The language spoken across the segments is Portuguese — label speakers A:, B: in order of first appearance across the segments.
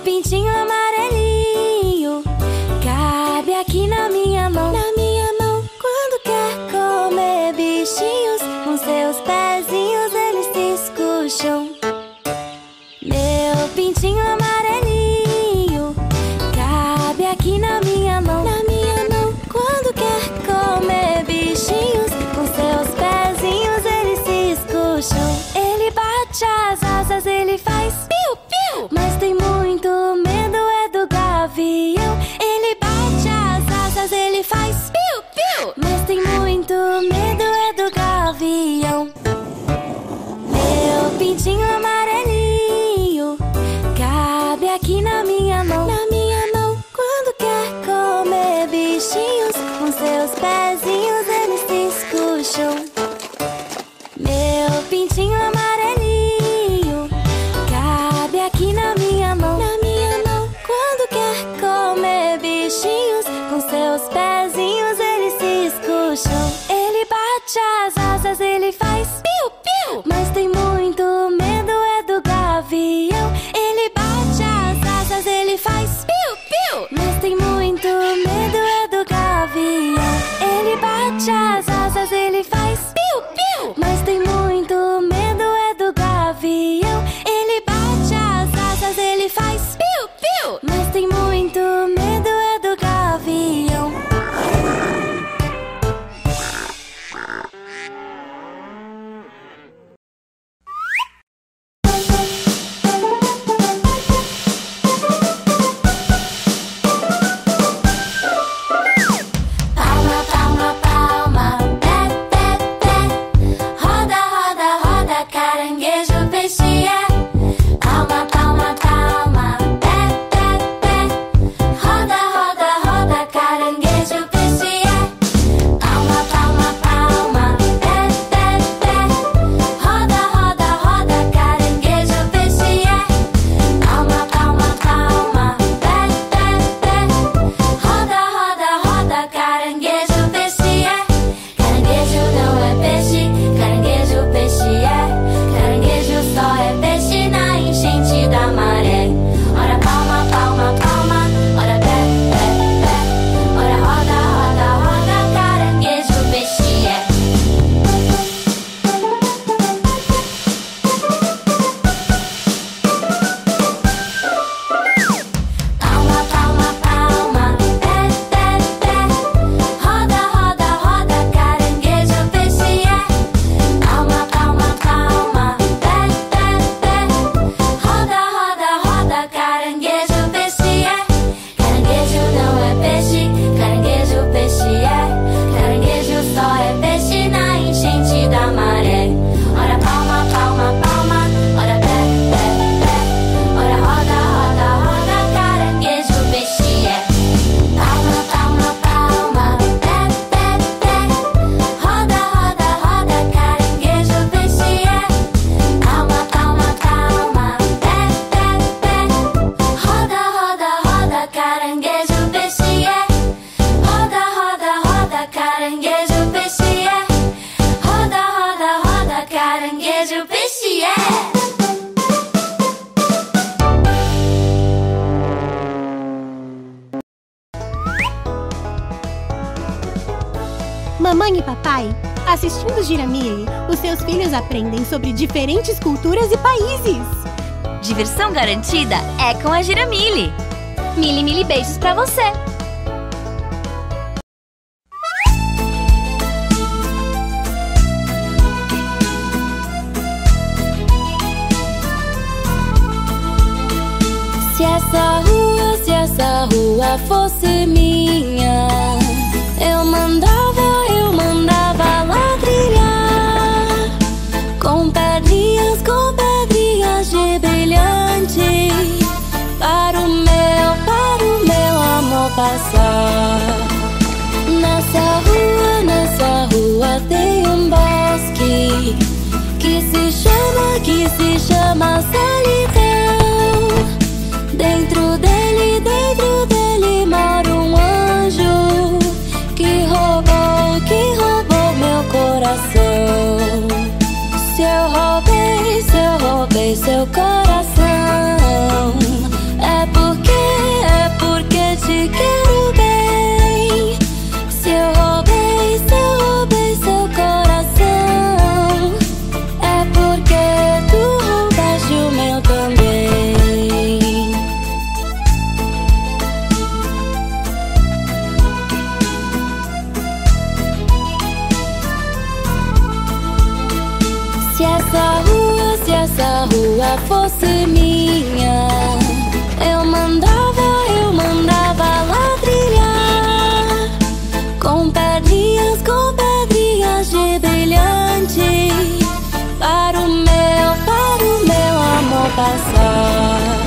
A: pintinho amarelinho cabe aqui na minha mão. Na minha mão, quando quer comer bichinhos, com seus pezinhos eles se escucham. Meu pintinho amarelinho cabe aqui na minha mão. Na minha mão, quando quer comer bichinhos, com seus pezinhos eles se escucham. Ele bate as asas, ele faz piu-piu, mas tem muito medo é do gavião. Ele bate as asas, ele faz piu-piu, mas tem muito medo é do gavião. Meu pintinho amarelinho cabe aqui na minha mão. Na minha mão, quando quer comer bichinhos, com seus pezinhos eles se escucham. Meu pintinho amarelinho cabe aqui na minha mão. Na minha mão, quando quer comer bichinhos, com seus pezinhos eles se escucham. Ele bate as asas, ele faz piu-piu, mas tem muito medo é do gavião. Ele bate as asas, ele faz piu-piu, mas tem muito medo é do gavião. Ele bate as asas, ele faz piu-piu, mas tem muito medo é do gavião. Ele bate as asas, ele faz piu-piu, mas tem muito medo é do gavião. Palma, palma, palma, pé, pé, pé. Roda, roda, roda, caranguejo, peixe é. Palma, palma, palma, pé, pé, pé. Roda, roda, roda, caranguejo, peixe é. Palma, palma, palma, pé, pé, pé. Roda, roda, roda, caranguejo, peixe é. Palma, palma, palma, pé, pé, pé. Roda, roda, roda, caranguejo, peixe é. Caranguejo não é peixe, caranguejo, peixe é. Caranguejo só é peixe na enchente da maré. Ora palma, palma, palma, ora pé, pé, pé. Ora roda, roda, roda, caranguejo, peixe é. Palma, palma, palma, pé, pé, pé. Roda, roda, roda, caranguejo, peixe é. Palma, palma, palma, pé, pé, pé. Roda, roda, roda, caranguejo, peixe é. Caranguejo não é peixe, caranguejo, peixe é. Caranguejo só é peixe na enchente da maré. Ora palma, palma, palma, ora pé, pé, pé. Ora roda, roda, roda, caranguejo, peixe é. Palma, palma, palma, pé, pé, pé. Roda, roda, roda, caranguejo, peixe é. Palma, palma, palma, pé, pé, pé. Roda, roda, roda, caranguejo, peixe é. Roda, roda, roda, caranguejo, peixe é. Roda, roda, roda, caranguejo, peixe é.
B: Mamãe e papai, assistindo Giramille, os seus filhos aprendem sobre diferentes culturas e países.
C: Diversão garantida é com a Giramille.
D: Mili, mili beijos pra você.
A: Se essa rua fosse minha, eu mandava ladrilhar com pedrinhas de brilhante para o meu amor passar. Nessa rua tem um bosque que se chama solidão. Dentro dele mora um anjo que roubou meu coração. Se eu roubei seu coração, é por passar.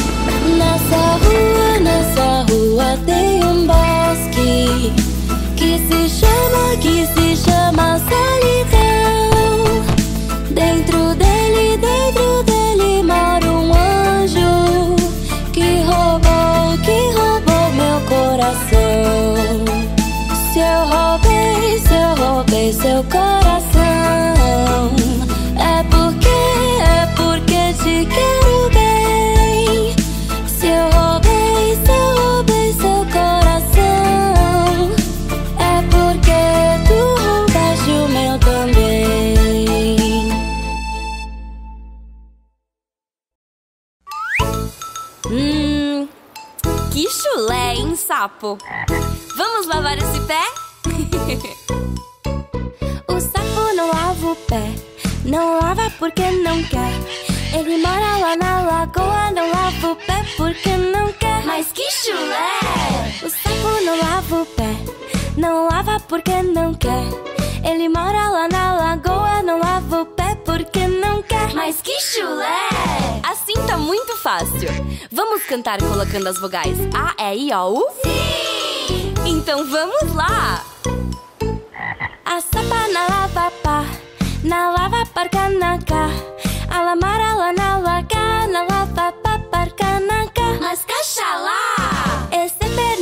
A: Nessa rua tem um bosque que se chama solidão. Dentro dele mora um anjo que roubou meu coração. Se eu roubei seu coração, é porque te quero bem. Se eu roubei seu coração, é porque tu roubaste o meu também.
C: Que chulé, hein, sapo? Vamos lavar esse pé?
A: O sapo não lava o pé, não lava porque não quer. Ele mora lá na lagoa, não lava o pé porque não quer.
C: Mas que chulé!
A: O sapo não lava o pé, não lava porque não quer. Ele mora lá na lagoa, não lava o pé porque não quer.
C: Mas que chulé! Assim tá muito fácil. Vamos cantar colocando as vogais A, E, I, O, U?
A: Sim!
C: Então vamos lá!
A: A sapa na lava parca na cá. A lamara lá na laga, na lava parca na cá.
C: Mas cachalá!
A: Esse per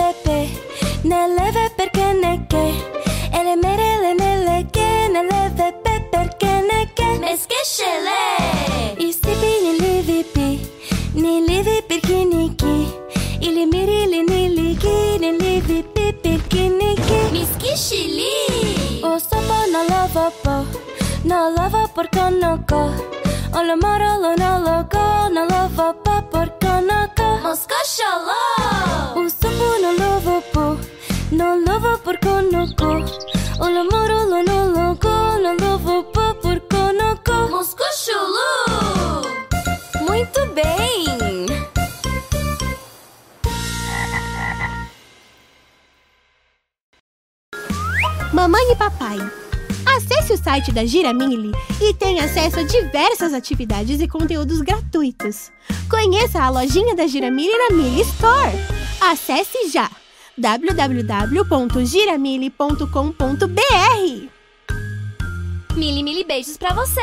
A: nele perché ne che. Ele merele nele che, nele pe perché ne che.
C: Mas que chelé!
A: Istipi ni livi perché ni ki. Ili mirili ni ligi, ni livi perché ni ki.
C: Mas que chili!
A: O sapo no lava porco no co. O lo moro lo no logo, no lava porco no co.
C: Mas cachalá!
A: O sapo no lava porco no co. O lo moro lo no logo, no lava porco no co.
C: Mas cachulu! Muito bem!
B: Mamãe e papai, acesse o site da Giramille e tenha acesso a diversas atividades e conteúdos gratuitos. Conheça a lojinha da Giramille na Mille Store. Acesse já www.giramille.com.br.
D: Mili beijos pra você.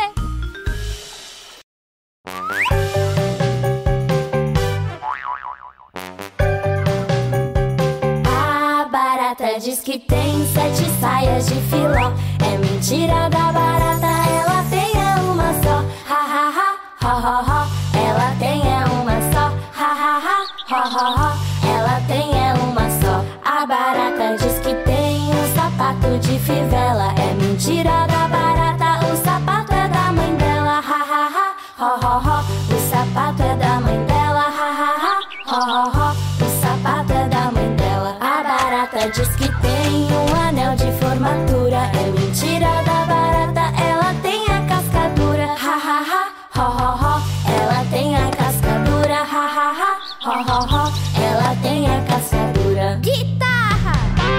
A: A barata diz que tem 7 saias de filó. É mentira da barata, ela tem é uma só. Ha ha ha, ho ho ho. Ela tem é uma só. Ha ha ha, ho ho ho. Ela tem é uma só. A barata diz que tem um sapato de fivela. É mentira da barata, o sapato é da mãe dela. Ha ha ha, ho ho ho. O sapato é da mãe dela. Ha ha ha, ho ho ho. O sapato é da mãe dela. A barata diz que tem um anel de formatura. É mentira da barata, ela tem a cascadura. Ha ha ha, ho ho ho. Ela tem a cascadura. Ha ha ha, ho ho ho. Ela tem a cascadura.
D: Guitarra!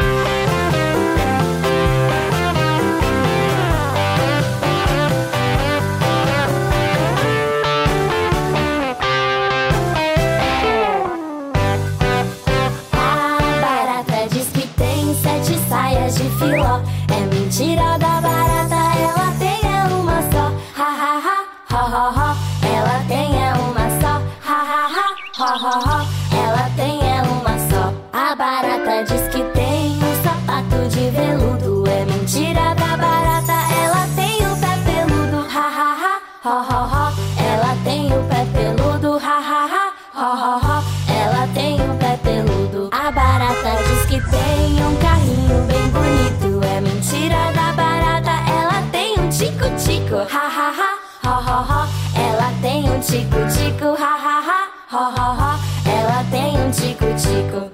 A: A barata diz que tem 7 saias de filó. É mentira da barata, ela tem é uma só. Ha ha ha, ho ho ho. Ela tem é uma só. Ha ha ha, ho ho ho. Ela tem é uma só. A barata diz que tem um sapato de veludo. É mentira da barata, ela tem o pé peludo. Ha ha ha, ho ho ho. Ela tem o pé peludo. Ha ha ha, ho ho ho. Ela tem o pé peludo. A barata diz que tem um carrinho bem bonito. É mentira da barata, ela tem um tico-tico. Ha ha ha, ho ho ho. Ela tem um tico-tico. Ha ha ha, ho ho ho. Ela tem um tico-tico.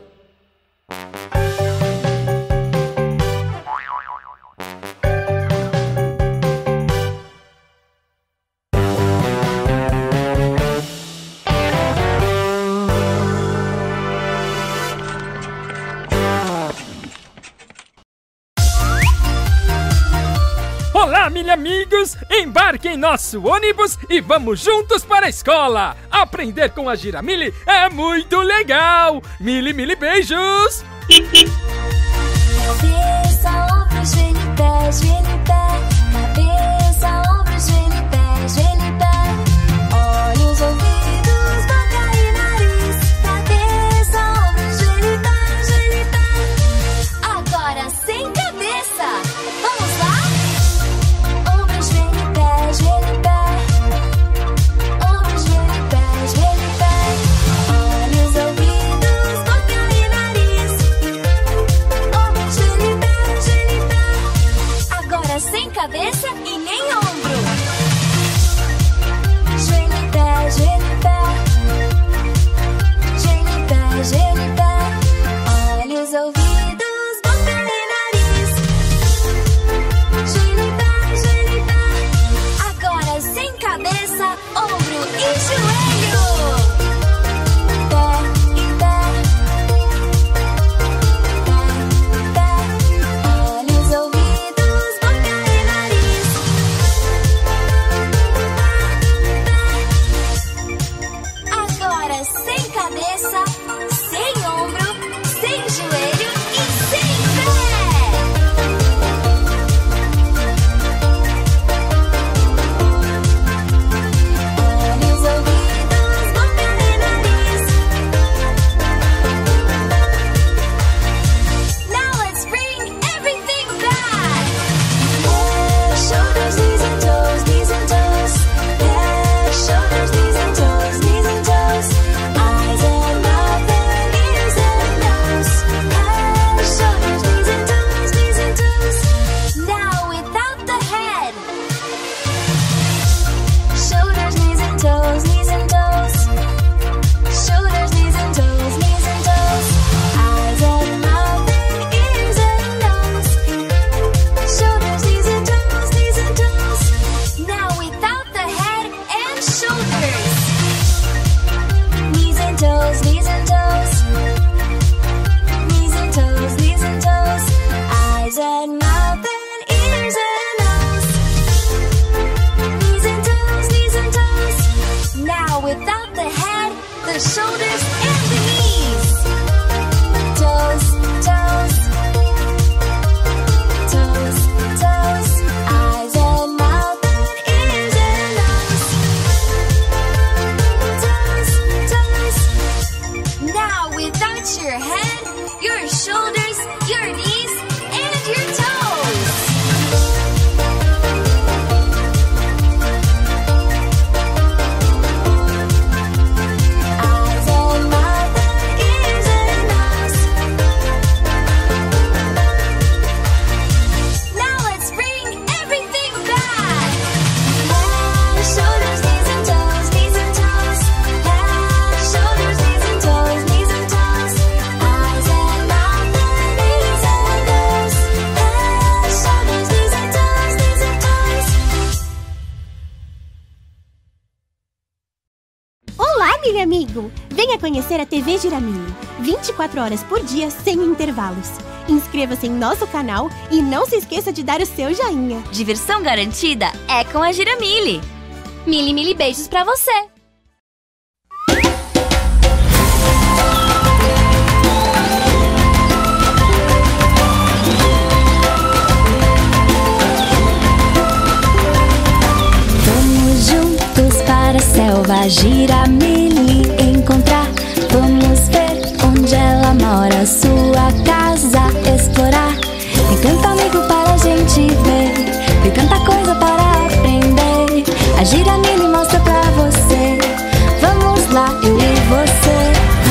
E: Olá, Giramilha amigos, embarque em nosso ônibus e vamos juntos para a escola. Aprender com a Giramilly é muito legal. Mili, mili, beijos.
A: Cabeça, ombro, joelho e pé, joelho e pé. Cabeça, ombro, joelho e pé, joelho e pé. Olhos, ouvidos, boca e nariz. Cabeça, ombro, joelho e pé, joelho e pé. Agora sem cabeça. Vamos lá? Ombro, joelho e pé, joelho e pé. Ombro, joelho e pé, joelho e pé. Olhos, ouvidos, boca e nariz. Ombro, joelho e pé, joelho e pé. Agora sem cabeça e nem ombro. Joelho e pé, joelho e pé. Joelho e pé, joelho e pé. Olhos, ouvidos, boca e nariz. Joelho e pé, joelho e pé. Agora sem cabeça, ombro e joelho. Pé e pé. Pé, pé. Olhos, ouvidos, boca e nariz. Agora sem cabeça, sem ombro, sem joelho e sem pé. Olhos, ouvidos, boca e nariz. Now let's bring everything back. Head, shoulders, knees and toes, knees and toes. Head, shoulders, knees and toes, knees and toes. Eyes and mouth and ears and nose. Head, shoulders, knees and toes, knees and toes. Now without the head. Shoulders, knees and toes, knees and toes. Shoulders, knees and toes, knees and toes. Eyes and mouth and ears and nose. Shoulders, knees and toes, knees and toes. Now without the head and shoulders. Knees and toes, knees and toes. Knees and toes, knees and toes. Eyes and mouth and ears and nose. Knees and toes, knees and toes. Now without the head, the shoulders and the knees. Toes, toes. Toes, toes. Eyes and mouth and ears and nose. Toes, toes. Now without your head, your shoulders, your knees, and your toes. Eyes and mouth and ears and nose. Now let's bring everything back. Head, shoulders, knees and toes, knees and toes. Head, shoulders, knees and toes, knees and toes. Eyes and mouth and ears and nose. Head, shoulders, knees and toes, knees and toes.
B: Olá, Mili amigo! Venha conhecer a TV Giramilly. 24 horas por dia, sem intervalos. Inscreva-se em nosso canal e não se esqueça de dar o seu joinha.
C: Diversão garantida é com a Giramilly.
D: Mili, mili, beijos pra você.
A: Vamos juntos para a selva Giramilly encontrar. Vamos ver onde ela mora, sua casa explorar. Tem tanto amigo para a gente ver, tem tanta coisa para aprender. A Giramilly mostra pra você. Vamos lá, eu e você.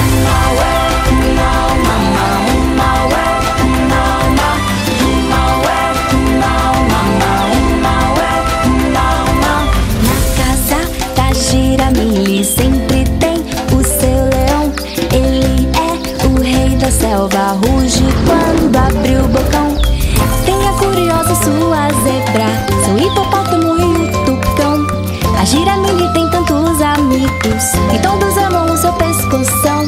A: Na casa da Giramilly sempre tem o seu leão. Ele é o rei da selva, ruge quando abre o bocão. Tem a curiosa sua zebra, seu hipopótamo e o tucão. A Giramilly tem tantos amigos e todos amam o seu pescoção.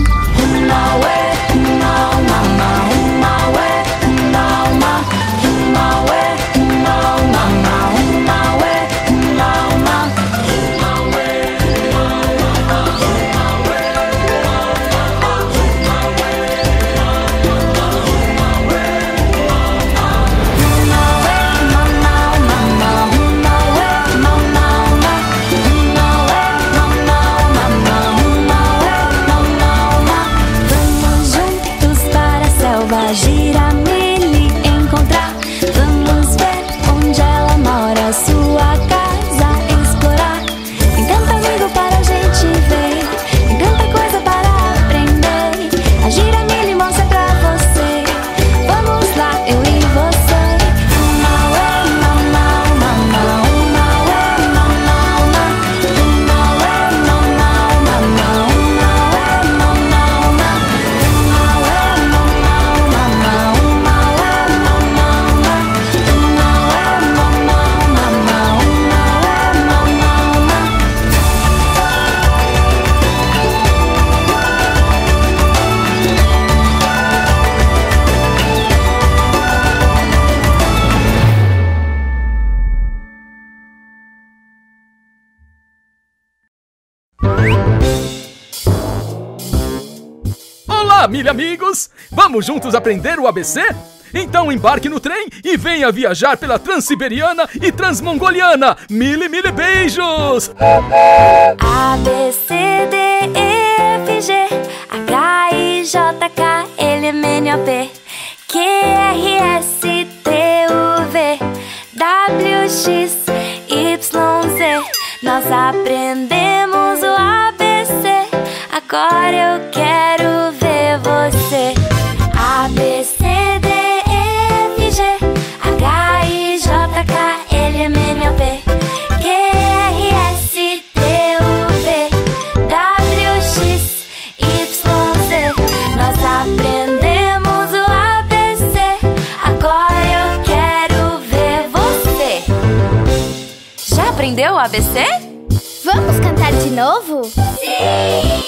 A: a Giramille encontrar. Vamos ver onde ela mora, sua casa explorar. Tem tanto amigo para a gente ver, tem tanta coisa para aprender. A Giramille mostra pra você. Vamos lá, eu e você.
E: Olá, Mili amigos! Vamos juntos aprender o ABC? Então embarque no trem e venha viajar pela Transiberiana e Transmongoliana. Mili beijos!
A: A, B, C, D, E, F, G, H, I, J, K, L, M, N, O, P, Q, R, S, T, U, V, W, X, Y, Z. Nós aprendemos o ABC, agora eu quero ver você. A, B, C, D, E, F, G, H, I, J, K, L, M, N, O, P, Q, R, S, T, U, V, W, X, Y, Z. Nós aprendemos o ABC, agora eu quero ver você.
C: Já aprendeu o ABC?
D: Vamos cantar de novo?
A: Sim!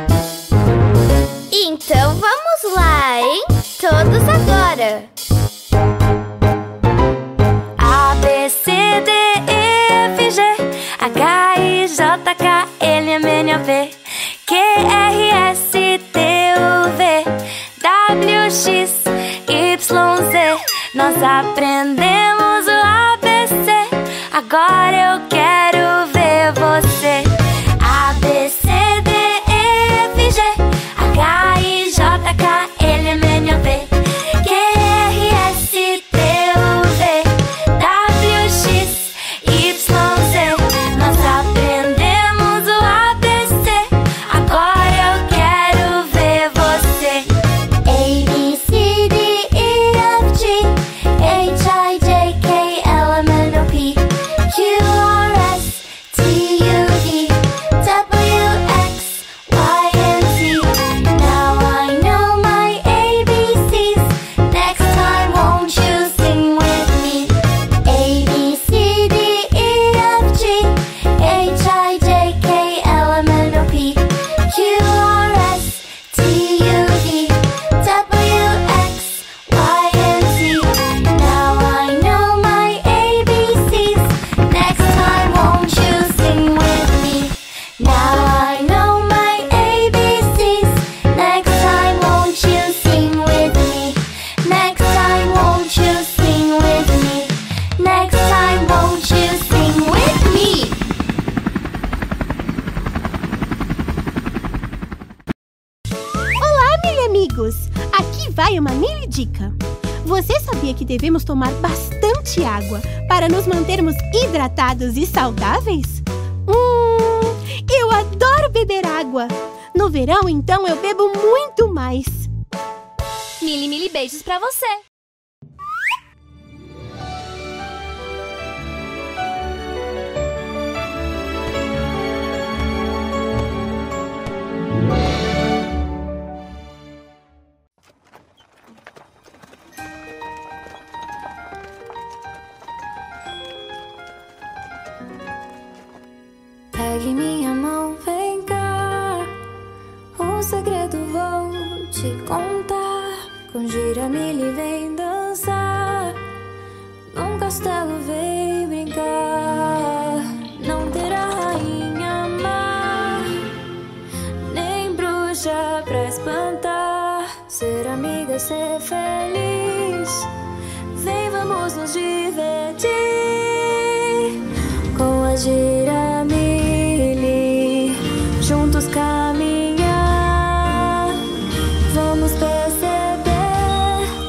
D: Então vamos lá, hein? Todos agora.
A: A, B, C, D, E, F, G, H, I, J, K, L, M, N, O, P, Q, R, S, T, U, V, W, X, Y, Z. Nós aprendemos o ABC, agora eu quero ver você. A, B, C, D, E, F, G, H, I, J, K, L, M, N, O, P, Q, R, S, T, U, V, W, X, Y, Z. Nós aprendemos o ABC, agora eu quero ver você. A, B, C, D, E, F, G, H, I, J, K, L, M, N, O, P, Q, R, S, T, U, V, W, X, Y, and Z. Now I know my ABCs. Next time won't you sing with me? A, B, C, D, E, F, G, H, I, J, K, L, M, N, O, P, Q, R, S, T, U, V, W, X, Y, and Z. Now I know my ABCs. Next time won't you sing with me? Now I know my ABCs. Next time won't you sing with me? Next time won't you sing with me? Next time won't you sing with me?
B: Olá, Mili amigos! Aqui vai uma Mili dica. Você sabia que devemos tomar bastante água para nos mantermos hidratados e saudáveis? Eu adoro beber água. No verão, então, eu bebo muito mais.
D: Mili beijos pra você.
A: Pegue minha mão, vem cá. Um segredo vou te contar. Com Giramille vem dançar. Num castelo vem brincar. Não terá rainha má, nem bruxa pra espantar. Ser amiga, ser feliz. Vem, vamos nos divertir. Com a Giramille, juntos caminhar. Vamos perceber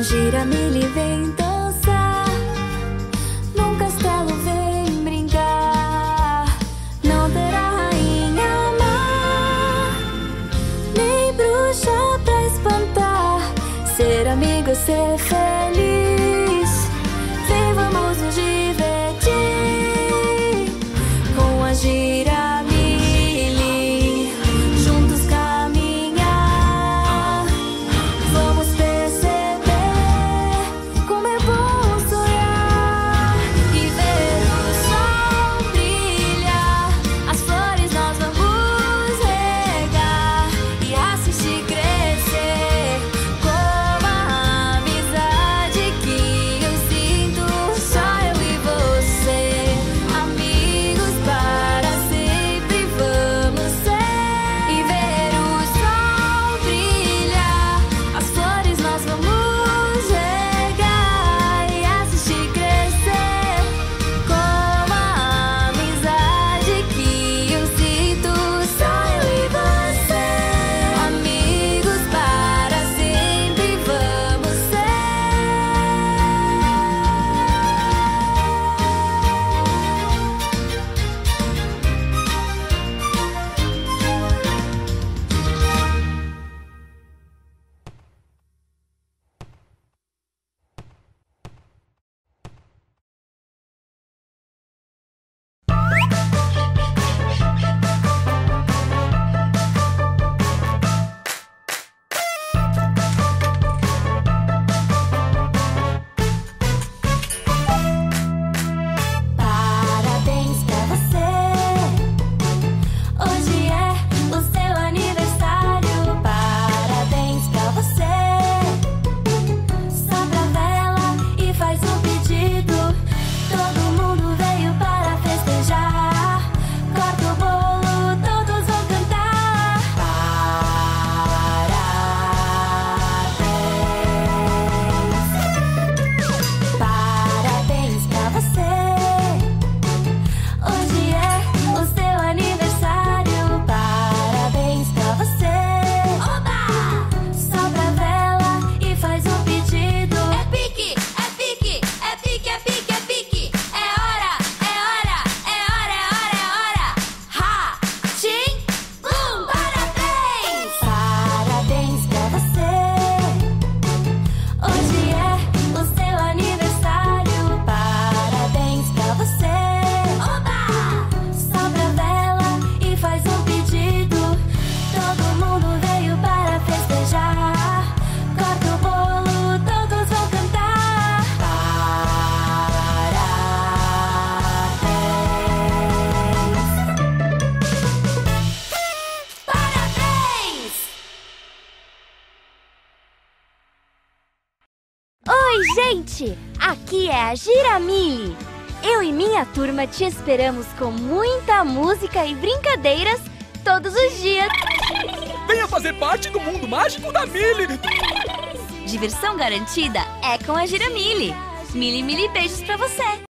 A: Giramille vem dançar, num castelo vem brincar. Não terá rainha má, nem bruxa pra espantar. Ser amigo é ser feliz. Vem, vamos nos divertir com a Giramille, juntos caminhar. Vamos perceber como é bom sonhar e ver o sol brilhar. As flores nós vamos regar e assistir crescer, como a amizade que eu sinto. Só eu e você, amigos para sempre vamos ser. E ver o sol brilhar, as flores nós vamos regar e assistir crescer, como a amizade que eu sinto. Só eu e você, amigos para sempre vamos ser. Parabéns pra você, hoje é o seu aniversário. Parabéns pra você, sopra a vela e faz um pedido. Todo mundo veio para festejar. Corta o bolo, todos vão cantar. Parabéns pra você, hoje é o seu aniversário. Parabéns pra você. Oba! Sopra a vela e faz um pedido. É pique, é pique, é pique, é pique, é pique. É hora, é hora, é hora, é hora, é hora. Ha! Tim! Bum! Parabéns! Parabéns pra você, hoje é o seu aniversário. Parabéns pra você. Oba! Sopra a vela e faz um pedido. Todo mundo veio para festejar. Corta o bolo, todos vão cantar. Parabéns!
D: Oi, gente! Aqui é a Giramille. Eu e minha turma te esperamos com muita música e brincadeiras todos os dias.
E: Venha fazer parte do mundo mágico da Millie.
C: Diversão garantida é com a Giramille. Mille, mille beijos pra você.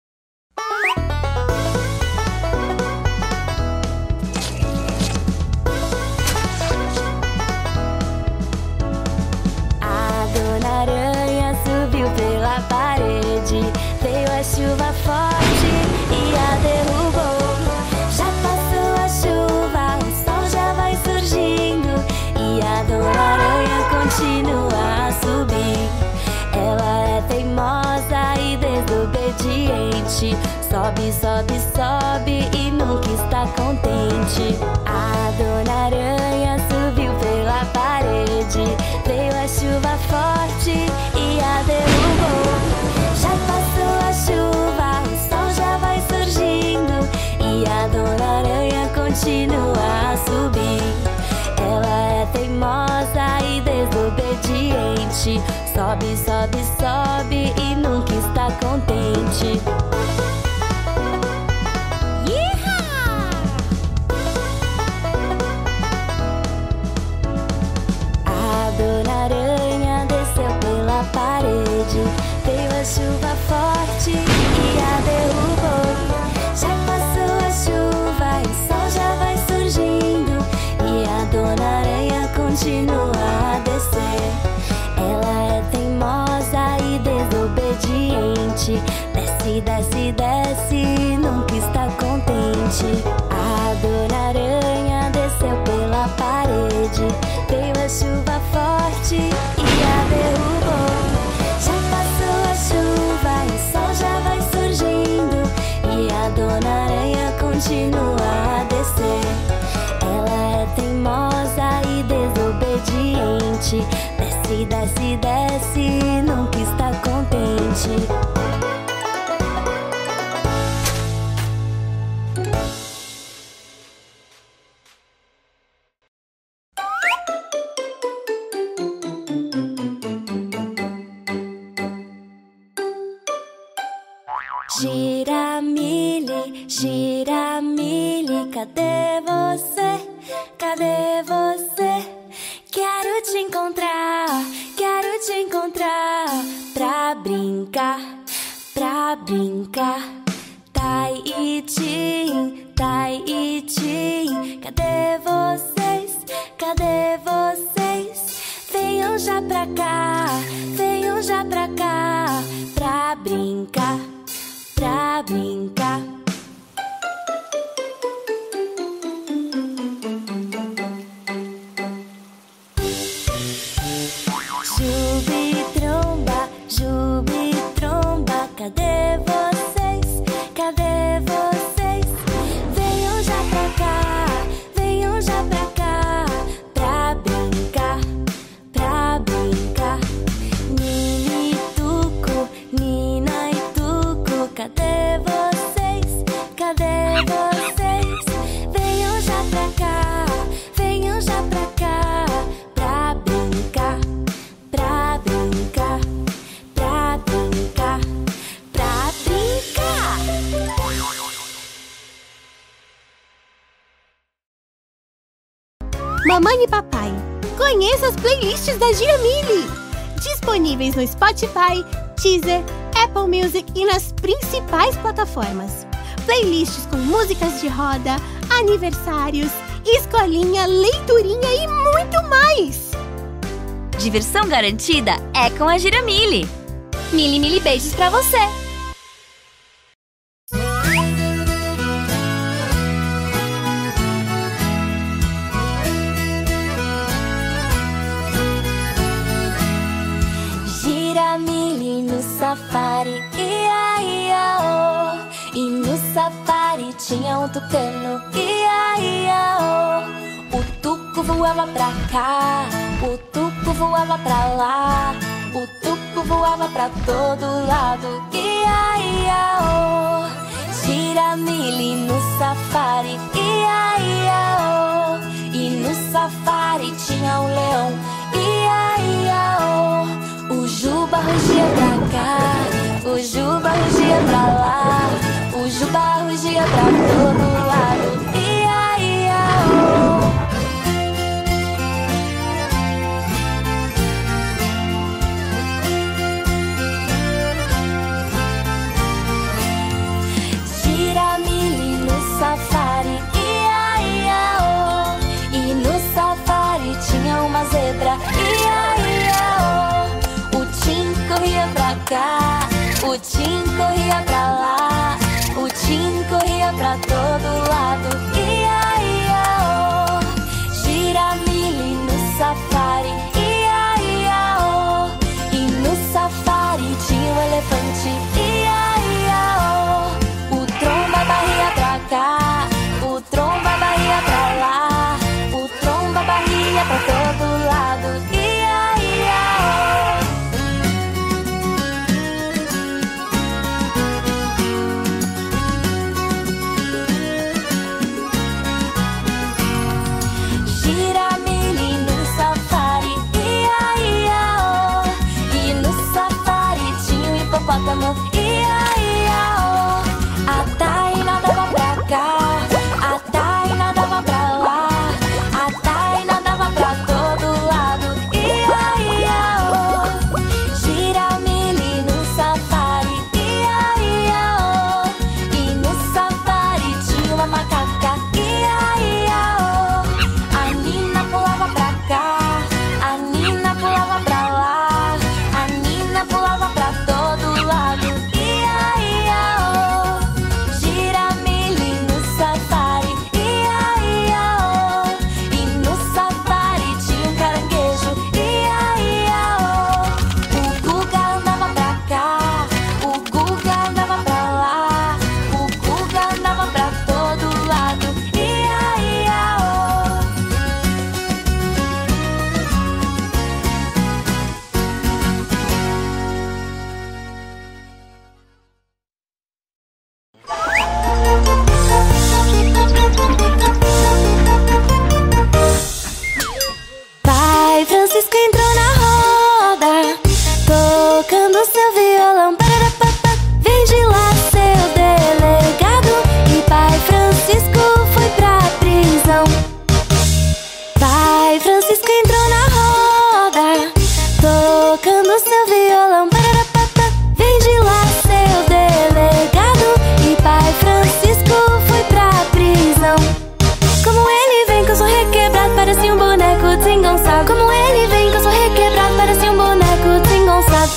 A: A Dona Aranha subiu pela parede, veio a chuva forte e a derrubou. Já passou a chuva, o sol já vai surgindo e a Dona Aranha continua a subir. Ela é teimosa e desobediente, sobe, sobe, sobe e nunca está contente. A Dona Aranha subiu pela parede, veio a chuva forte e a derrubou. Já passou a chuva, o sol já vai surgindo e a Dona Aranha continua a subir. Ela é teimosa e desobediente, sobe, sobe, sobe e nunca está contente. A Dona Aranha desceu pela parede, veio a chuva forte e a derrubou. Já passou a chuva e o sol já vai surgindo e a Dona Aranha continua a descer. Ela é teimosa A Dona Aranha desceu pela parede, veio a chuva forte e a derrubou. Já passou a chuva e o sol já vai surgindo, e a Dona Aranha continua a descer. Ela é teimosa e desobediente, desce, desce, desce, nunca está contente. Giramille, Giramille, cadê você? Cadê você? Quero te encontrar pra brincar, pra brincar. Taitim, Taitim, cadê vocês? Cadê vocês? Venham já pra cá, venham já pra cá, pra brincar, pra brincar. Jubi-tromba, Jubi-tromba, cadê vocês? Cadê vocês? Venham já pra cá, venham já pra cá, pra brincar, pra brincar. Nini-tuco, Nina e Tuco, cadê vocês? Cadê vocês? Venham já pra cá, venham já pra cá, pra brincar, pra brincar, pra brincar, pra brincar.
B: Mamãe e papai, conheça as playlists da Giramille! Disponíveis no Spotify, Deezer, Apple Music e nas principais plataformas. Playlists com músicas de roda, aniversários, escolinha, leiturinha e muito mais!
D: Diversão garantida é com a Giramille. Mili, mili beijos pra você!
A: Giramille no safari, ia, ia, oh. E no safari tinha um tucano, ia, ia, oh. O tuco voava pra cá, o tuco voava pra lá, o tuco voava pra todo lado, ia, ia, oh. Giramille no safari, ia, ia, oh. E no safari tinha um leão, ia, ia, oh. O Juba rugia pra cá, o Juba rugia pra lá, o Juba rugia pra todo lado, ia, ia, oh. Giramille no safari, ia, ia, oh. E no safari tinha uma zebra, ia, ia, oh. O Tim corria pra cá, o Tim corria pra lá, o Tim corria pra todo lado, ia, ia, oh. Giramille no safari, ia, ia, oh. E no safari tinha um elefante, ia, ia, oh. O Tromba barria pra cá, o Tromba barria pra lá, o Tromba barria pra todo lado, ia, ia, oh. tocando seu violão. Vem de lá, seu delegado. E pai Francisco foi pra prisão. Como ele vem, que eu sou requebrado, parece um boneco desengonçado. Como ele vem, que eu sou requebrado, parece um boneco desengonçado.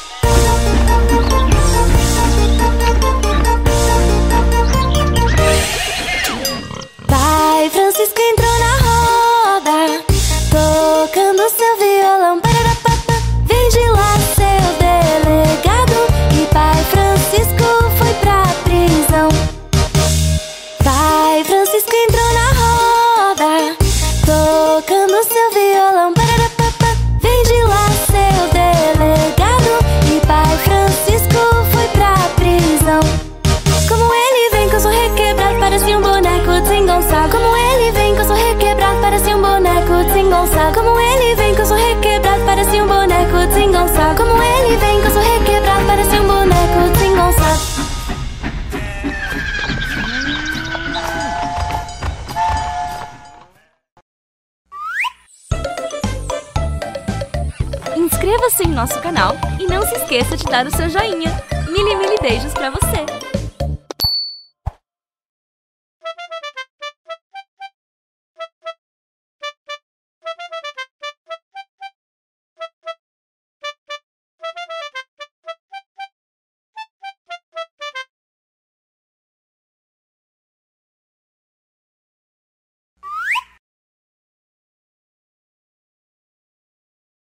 A: Pai Francisco entrou na roda, tocando seu violão. Vem de lá, seu delegado. E pai Francisco foi pra prisão. Pai Francisco entrou na roda, tocando seu violão. Vem de lá, seu delegado. E pai Francisco foi pra prisão. Como ele vem, que eu sou requebrado, parece um boneco desengonçado. Como ele vem, que eu sou requebrado, parece um boneco desengonçado. Como ele vem, que eu sou requebrado, parece um boneco desengonçado. Como ele vem, que eu sou requebrado, parece um boneco desengonçado.
C: Inscreva-se em nosso canal e não se esqueça de dar o seu joinha. Mili beijos pra você!